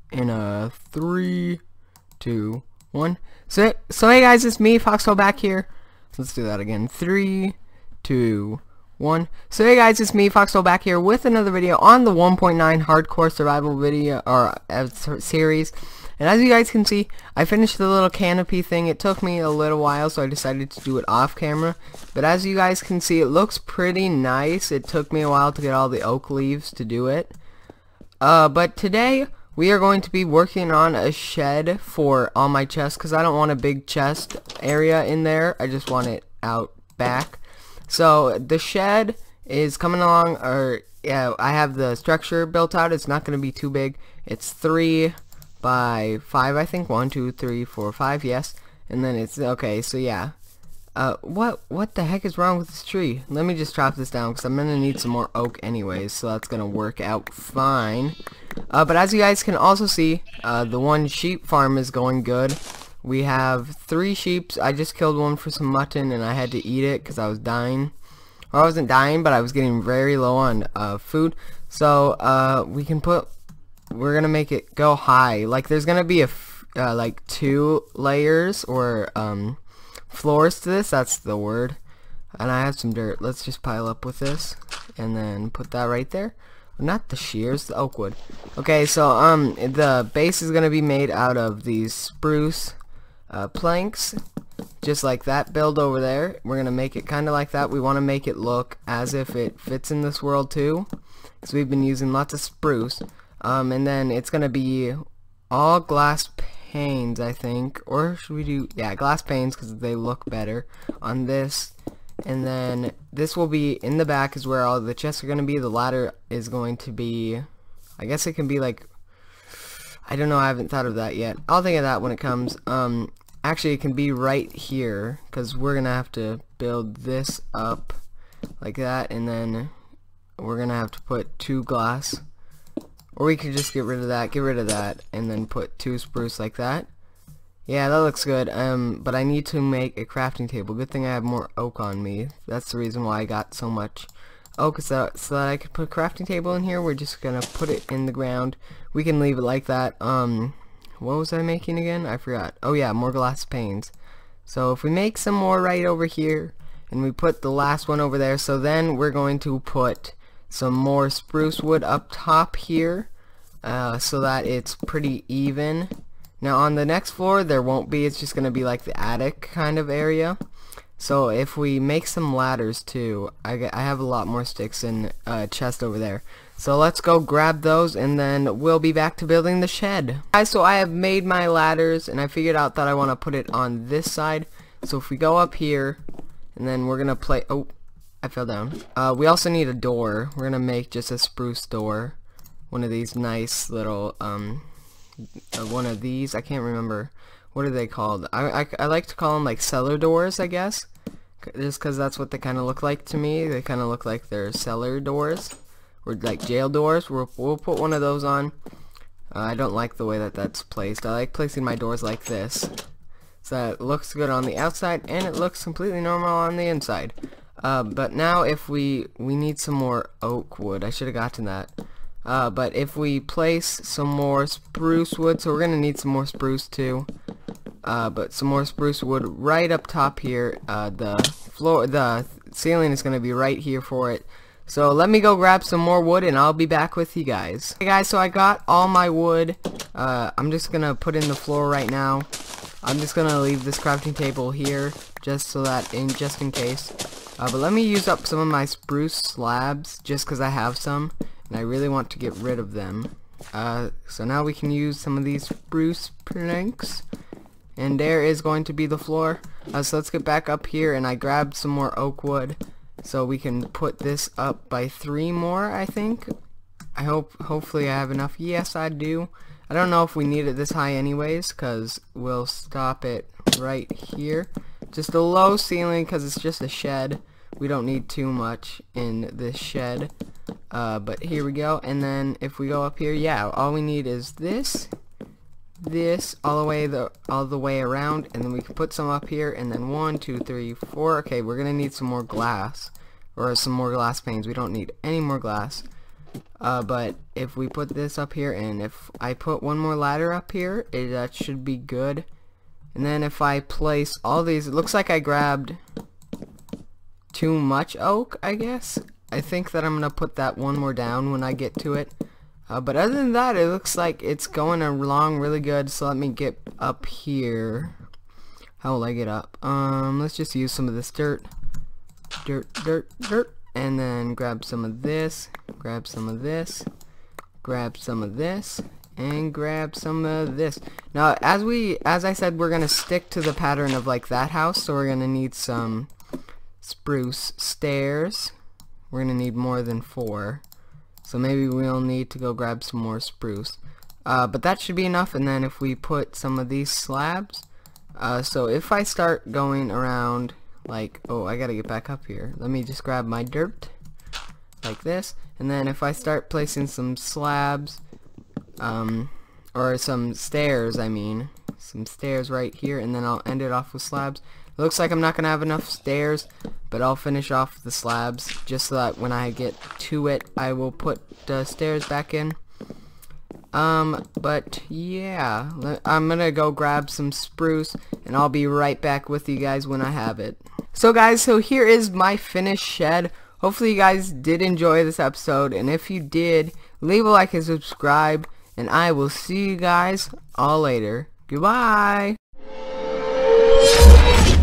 in a 3, 2, 1. So hey guys, it's me, Foxhole, back here. Let's do that again. 3, 2, 1. So hey guys, it's me, Foxhole, back here with another video on the 1.9 hardcore survival video or series. And as you guys can see, I finished the little canopy thing. It took me a little while, so I decided to do it off camera. But as you guys can see, it looks pretty nice. It took me a while to get all the oak leaves to do it. But today we are going to be working on a shed for all my chests, because I don't want a big chest area in there. I just want it out back. So the shed is coming along, or yeah, I have the structure built out. It's not going to be too big. It's 3 by 5, I think. 1, 2, 3, 4, 5, yes. And then it's okay. So yeah, what the heck is wrong with this tree? Let me just chop this down, because I'm gonna need some more oak anyways, so that's gonna work out fine. But as you guys can also see, the one sheep farm is going good. We have 3 sheep. I just killed one for some mutton, and I had to eat it because I was dying. Or I wasn't dying, but I was getting very low on food. So we're gonna make it go high. Like there's gonna be like 2 layers or floors to this. That's the word. And I have some dirt. Let's just pile up with this, and then put that right there. Not the shears, the oak wood. Okay, so the base is gonna be made out of these spruce planks, just like that build over there. We're gonna make it kind of like that. We want to make it look as if it fits in this world too, because we've been using lots of spruce. And then it's gonna be all glass panes, I think, or should we do, yeah, glass panes, because they look better on this. And then this will be in the back, is where all the chests are gonna be. The ladder is going to be, I guess it can be like, I don't know, I haven't thought of that yet. I'll think of that when it comes. Actually, it can be right here, because we're gonna have to build this up like that, and then we're gonna have to put 2 glass, or we could just get rid of that, and then put 2 spruce like that. Yeah, that looks good. But I need to make a crafting table. Good thing I have more oak on me. That's the reason why I got so much oak, so that I could put a crafting table in here. We're just gonna put it in the ground. We can leave it like that. What was I making again? I forgot. Oh yeah, more glass panes. So if we make some more right over here, and we put the last one over there, so then we're going to put some more spruce wood up top here, so that it's pretty even. Now on the next floor there won't be, it's just gonna be like the attic kind of area. So if we make some ladders too, I have a lot more sticks in a chest over there. So let's go grab those, and then we'll be back to building the shed. Guys, so I have made my ladders, and I figured out that I want to put it on this side. So if we go up here, and then we're gonna play, oh, I fell down. We also need a door. We're gonna make just a spruce door. One of these nice little, one of these, I can't remember. What are they called? I like to call them like cellar doors, I guess. Just because that's what they kind of look like to me. They kind of look like they're cellar doors. Or like jail doors. We'll put one of those on. I don't like the way that that's placed. I like placing my doors like this, so that it looks good on the outside, and it looks completely normal on the inside. But now if we need some more oak wood. I should have gotten that. But if we place some more spruce wood, so we're gonna need some more spruce too. But some more spruce wood right up top here. The ceiling is gonna be right here for it. So let me go grab some more wood, and I'll be back with you guys. Hey guys, so I got all my wood. I'm just gonna put in the floor right now. I'm just gonna leave this crafting table here, just so that just in case. But let me use up some of my spruce slabs, just because I have some, and I really want to get rid of them. So now we can use some of these spruce planks, and there is going to be the floor. So let's get back up here, and I grabbed some more oak wood, so we can put this up by 3 more, I think. Hopefully I have enough. Yes, I do. I don't know if we need it this high anyways, because we'll stop it right here. Just a low ceiling, because it's just a shed. We don't need too much in this shed. But here we go. And then if we go up here, yeah, all we need is this all the way around, and then we can put some up here, and then 1, 2, 3, 4. Okay, we're gonna need some more glass, or some more glass panes. We don't need any more glass. But if we put this up here, and if I put one more ladder up here, that should be good. And then if I place all these, it looks like I grabbed too much oak, I guess. I think that I'm gonna put that one more down when I get to it. But other than that, it looks like it's going along really good. So let me get up here. How will I get up? Let's just use some of this dirt, and then grab some of this, grab some of this, grab some of this, and grab some of this. Now, as I said, we're gonna stick to the pattern of like that house, so we're gonna need some spruce stairs. We're gonna need more than 4, so maybe we'll need to go grab some more spruce. But that should be enough. And then if we put some of these slabs, so if I start going around like, oh, I gotta get back up here. Let me just grab my dirt like this, and then if I start placing some slabs, or some stairs, I mean, some stairs right here, and then I'll end it off with slabs. It looks like I'm not gonna have enough stairs, but I'll finish off the slabs just so that when I get to it, I will put the stairs back in. But yeah, I'm gonna go grab some spruce, and I'll be right back with you guys when I have it. So guys, so here is my finished shed. Hopefully you guys did enjoy this episode, and if you did, leave a like and subscribe, and I will see you guys all later. Goodbye!